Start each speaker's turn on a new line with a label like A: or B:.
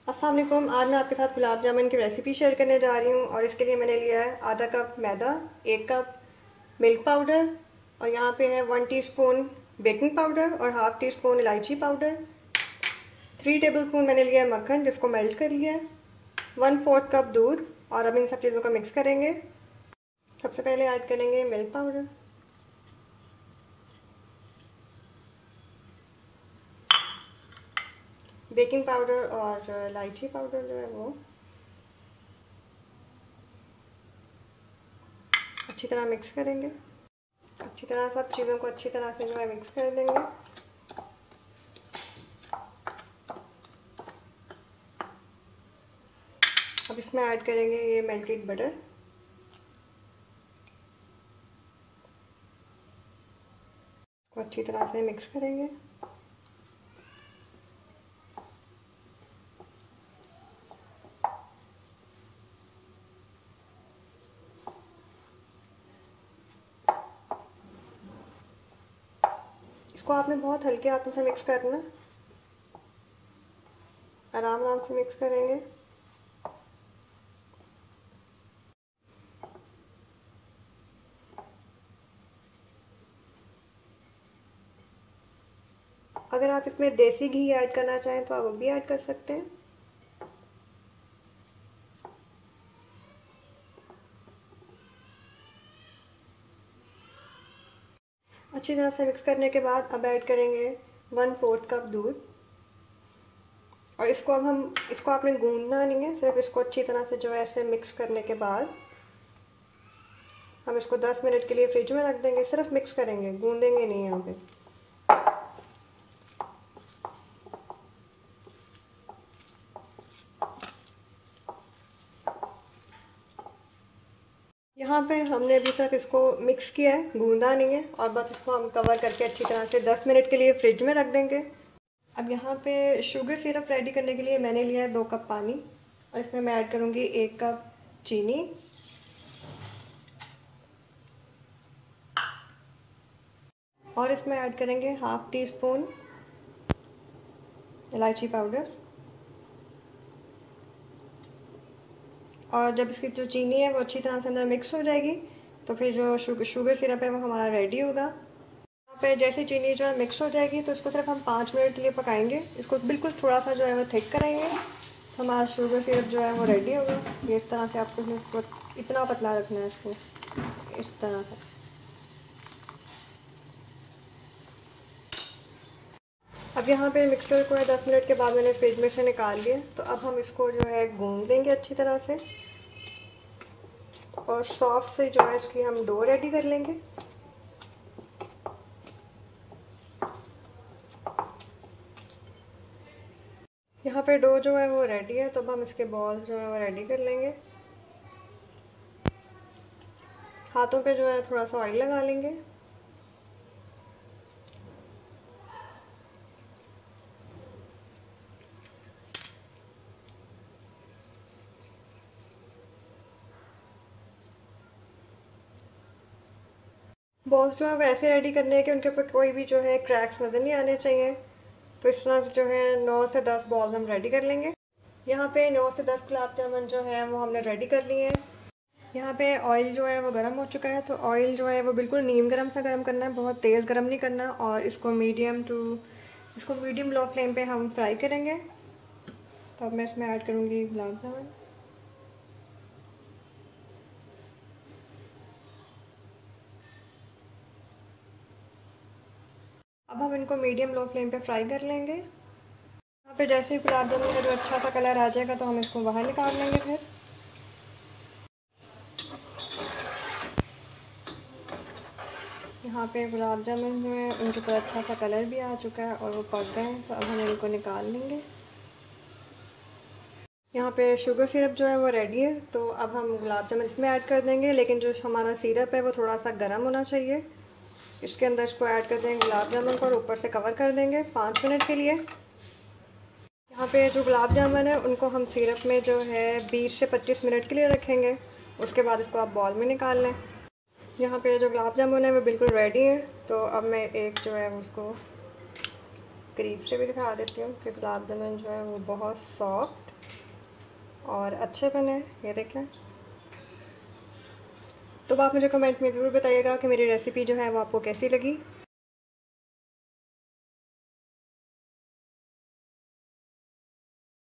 A: अस्सलाम वालेकुम। आज मैं आपके साथ गुलाब जामुन की रेसिपी शेयर करने जा रही हूँ और इसके लिए मैंने लिया है आधा कप मैदा, 1 कप मिल्क पाउडर और यहाँ पे है 1 टीस्पून बेकिंग पाउडर और हाफ़ टी स्पून इलायची पाउडर। 3 टेबलस्पून मैंने लिया है मक्खन जिसको मेल्ट कर लिया है। 1/4 कप दूध और अब इन सब चीज़ों को मिक्स करेंगे। सबसे पहले ऐड करेंगे मिल्क पाउडर, बेकिंग पाउडर और इलायची पाउडर जो है वो अच्छी तरह मिक्स करेंगे। अच्छी तरह सब चीज़ों को अच्छी तरह से जो है मिक्स कर देंगे। अब इसमें ऐड करेंगे ये मेल्टेड बटर, को अच्छी तरह से मिक्स करेंगे। इसको आपने बहुत हल्के हाथों से मिक्स करना, आराम आराम से मिक्स करेंगे। अगर आप इसमें देसी घी ऐड करना चाहें तो आप वो भी ऐड कर सकते हैं। अच्छी तरह से मिक्स करने के बाद अब ऐड करेंगे 1/4 कप दूध और इसको आपने गूंदना नहीं है, सिर्फ इसको अच्छी तरह से जो है ऐसे मिक्स करने के बाद हम इसको 10 मिनट के लिए फ्रिज में रख देंगे। सिर्फ मिक्स करेंगे, गूंदेंगे नहीं यहाँ पे। यहाँ पे हमने अभी तक इसको मिक्स किया है, गूंदा नहीं है और बस इसको हम कवर करके अच्छी तरह से 10 मिनट के लिए फ्रिज में रख देंगे। अब यहाँ पे शुगर सिरप रेडी करने के लिए मैंने लिया है 2 कप पानी और इसमें मैं ऐड करूँगी 1 कप चीनी और इसमें ऐड करेंगे हाफ़ टी स्पून इलायची पाउडर। और जब इसकी जो चीनी है वो अच्छी तरह से अंदर मिक्स हो जाएगी तो फिर जो शुगर सिरप है वो हमारा रेडी होगा। यहाँ पे जैसे चीनी जो है मिक्स हो जाएगी तो इसको सिर्फ हम 5 मिनट के लिए पकाएंगे। इसको बिल्कुल थोड़ा सा जो है वो थिक करेंगे, हमारा शुगर सिरप जो है वो रेडी होगा। ये इस तरह से आपको इसको इतना पतला रखना है, इसको इस तरह से। अब यहाँ पे मिक्सचर को 10 मिनट के बाद मैंने फ्रिज में से निकाल लिया, तो अब हम इसको जो है गूंद देंगे अच्छी तरह से और सॉफ्ट से जो है इसकी हम डो रेडी कर लेंगे। यहाँ पे डो जो है वो रेडी है, तो अब हम इसके बॉल जो है वो रेडी कर लेंगे। हाथों पे जो है थोड़ा सा ऑयल लगा लेंगे। बॉल्स जो है वैसे रेडी करने हैं कि उनके ऊपर कोई भी जो है क्रैक्स नज़र नहीं आने चाहिए। तो इस तरह से जो है 9 से 10 बॉल्स हम रेडी कर लेंगे। यहाँ पे 9 से 10 गुलाब जामुन जो है वो हमने रेडी कर लिए हैं। यहाँ पे ऑयल जो है वो गर्म हो चुका है, तो ऑयल जो है वो बिल्कुल नीम गर्म सा गर्म करना है, बहुत तेज़ गर्म नहीं करना। और इसको मीडियम लो फ्लेम पे हम फ्राई करेंगे। तो अब मैं इसमें ऐड करूँगी गुलाब जामुन। अब हम इनको मीडियम लो फ्लेम पे फ्राई कर लेंगे। यहाँ पे जैसे ही गुलाब जामुन का जो अच्छा सा कलर आ जाएगा तो हम इसको बाहर निकाल लेंगे। फिर यहाँ पे गुलाब जामुन जो है उनके ऊपर अच्छा सा कलर भी आ चुका है और वो पक गए हैं, तो अब हम इनको निकाल लेंगे। यहाँ पे शुगर सिरप जो है वो रेडी है, तो अब हम गुलाब जामुन इसमें ऐड कर देंगे। लेकिन जो हमारा सिरप है वो थोड़ा सा गर्म होना चाहिए। इसके अंदर इसको ऐड कर देंगे गुलाब जामुन को और ऊपर से कवर कर देंगे 5 मिनट के लिए। यहाँ पे जो गुलाब जामुन है उनको हम सिरप में जो है 20 से 25 मिनट के लिए रखेंगे। उसके बाद इसको आप बॉल में निकाल लें। यहाँ पे जो गुलाब जामुन है वो बिल्कुल रेडी है, तो अब मैं एक जो है उसको करीब से भी दिखा देती हूँ कि गुलाब जामुन जो है वो बहुत सॉफ्ट और अच्छे बने, ये देखें। तो आप मुझे कमेंट में ज़रूर बताइएगा कि मेरी रेसिपी जो है वो आपको कैसी लगी।